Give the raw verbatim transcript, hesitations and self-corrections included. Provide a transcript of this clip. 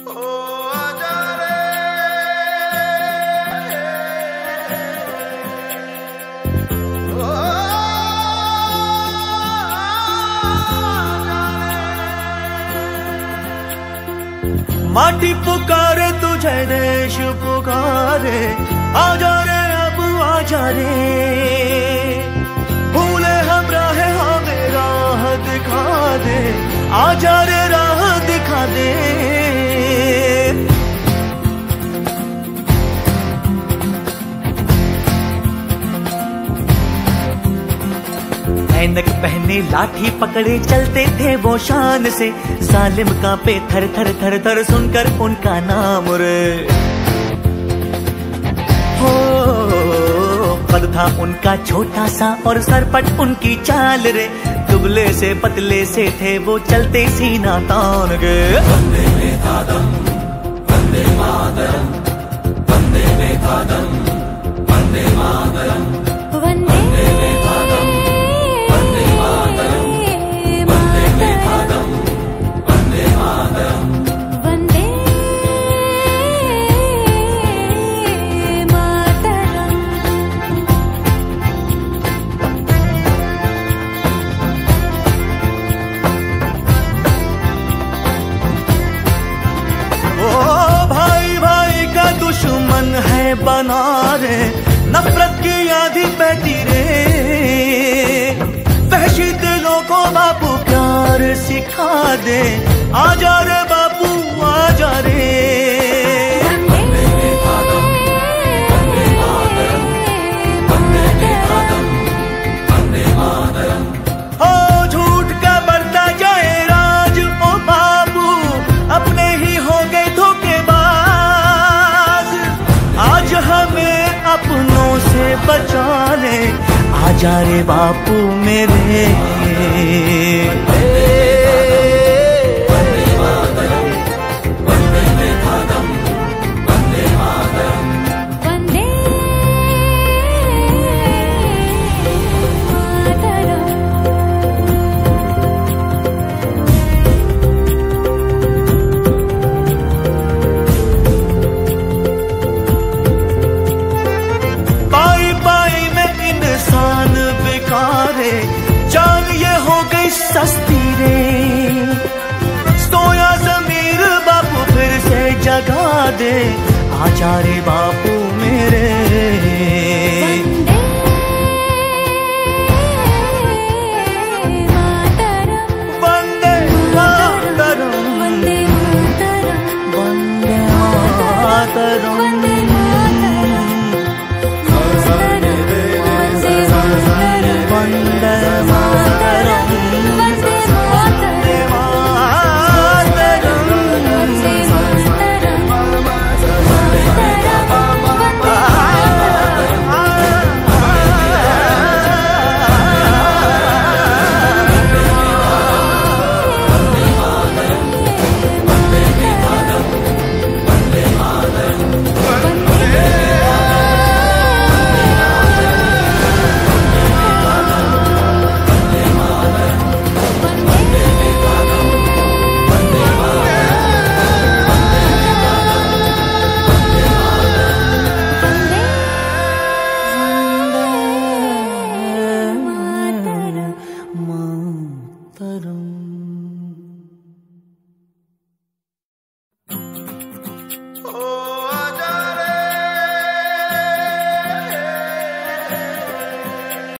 माटी पुकारे तुझे, देश पुकारे, आजा रे अब आजा रे। भूले हम राह हमें राह दिखा दे, आजा रे राह दिखा दे। ऐनक पहने लाठी पकड़े चलते थे वो शान से, सालिम कांपे थर थर थर थर सुनकर उनका नाम रे। हो कद था उनका छोटा सा और सरपट उनकी चाल रे, दुबले से पतले से थे वो चलते सीना तान के। वंदे मातरम, वंदे मातरम, वंदे मातरम, वंदे मातरम, वंदे दुश्मन है बना रे, नफरत की आंधी बहती रे। वहशी दिलों को बापू प्यार सिखा दे, आजा रे बापू आजा रे। हो झूठ का बढ़ता जाए राज ओ बाबू, अपने ही हो गए धोखेबाज। आज हमें अपनों से बचा ले, आजा रे बापू मेरे। जान ये हो गई सस्ती रे, सोया ज़मीर बापू फिर से जगा दे, आजा रे बापू मेरे। वंदे मातरम, वंदे मातरम, वंदे मातरम, वंदे Oh